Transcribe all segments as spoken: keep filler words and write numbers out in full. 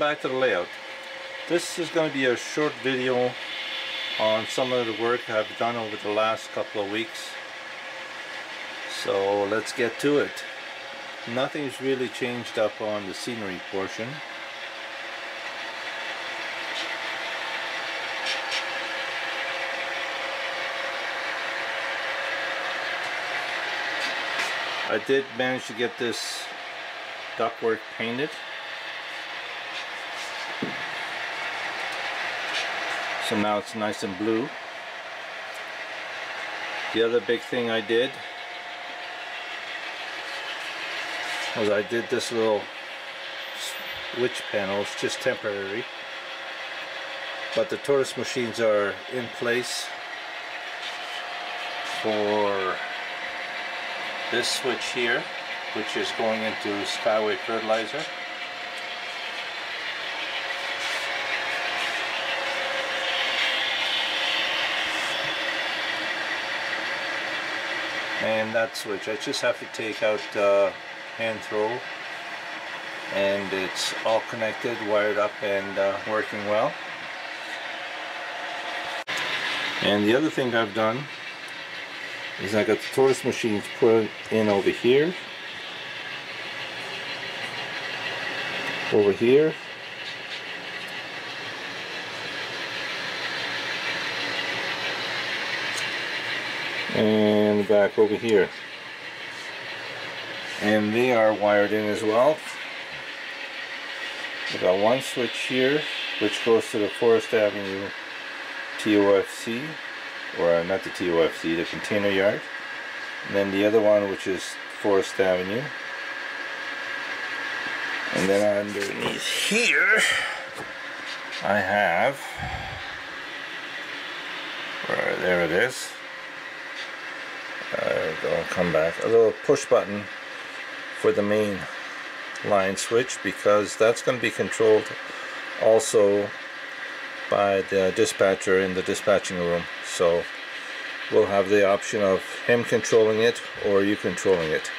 back to the layout. This is going to be a short video on some of the work I've done over the last couple of weeks. So let's get to it. Nothing's really changed up on the scenery portion. I did manage to get this ductwork painted. So now it's nice and blue. The other big thing I did was I did this little switch panel. It's just temporary, but the tortoise machines are in place for this switch here, which is going into Skyway fertilizer. And that switch, I just have to take out uh, hand throw, and it's all connected, wired up, and uh, working well. And the other thing I've done is I got the tortoise machines put in over here, over here, and back over here, and they are wired in as well. We got one switch here which goes to the Forest Avenue T O F C, or not the T O F C, the container yard, and then the other one which is Forest Avenue, and then underneath here I have, right there it is, there we go, come back, a little push button for the main line switch, because that's going to be controlled also by the dispatcher in the dispatching room. So we'll have the option of him controlling it or you controlling it.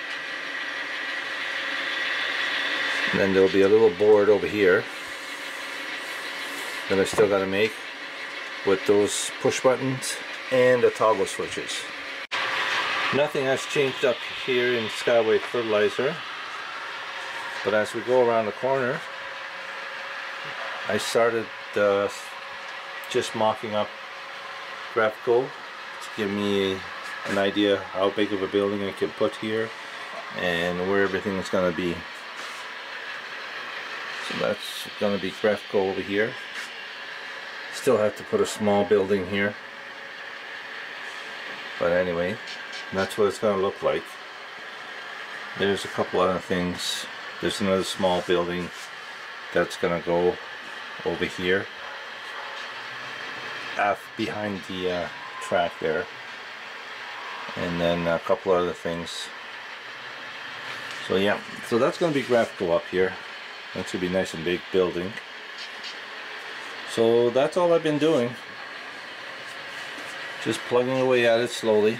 And then there'll be a little board over here that I still got to make with those push buttons and the toggle switches. Nothing has changed up here in Skyway fertilizer, but as we go around the corner, I started uh, just mocking up Graphical to give me an idea how big of a building I can put here and where everything is going to be. So that's going to be Graphical over here. Still have to put a small building here, but anyway, that's what it's going to look like. There's a couple other things. There's another small building that's going to go over here af behind the uh, track there, and then a couple other things. So yeah, so that's going to be Graphical up here. That's going to be a nice and big building. So that's all I've been doing, just plugging away at it slowly.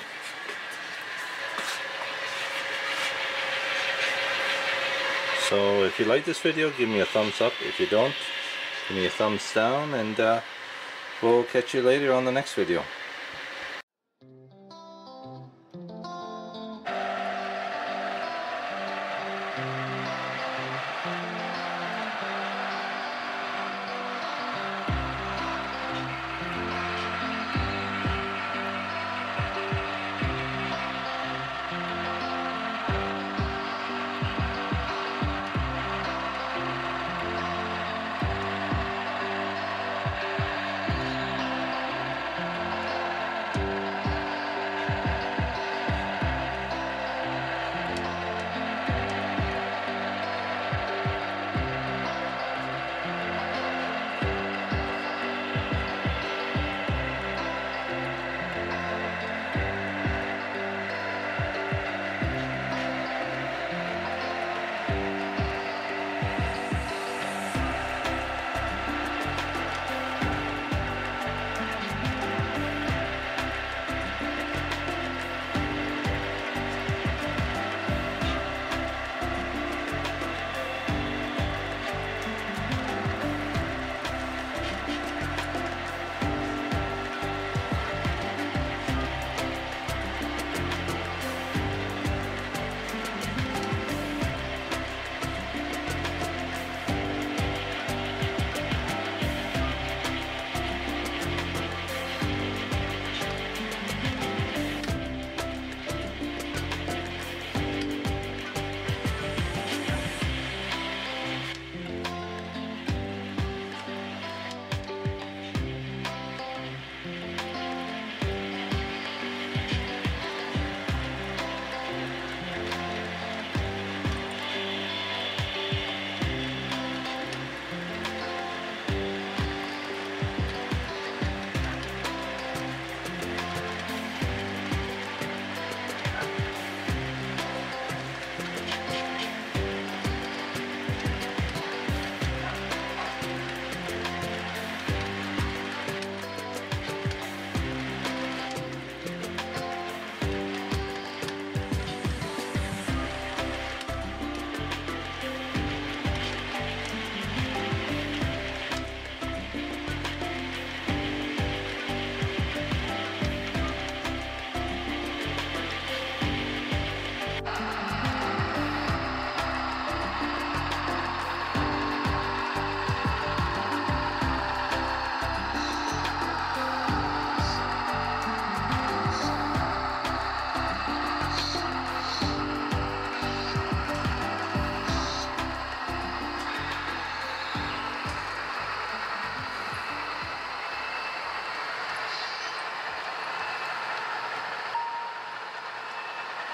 So if you like this video, give me a thumbs up. If you don't, give me a thumbs down, and uh, we'll catch you later on the next video.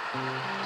it.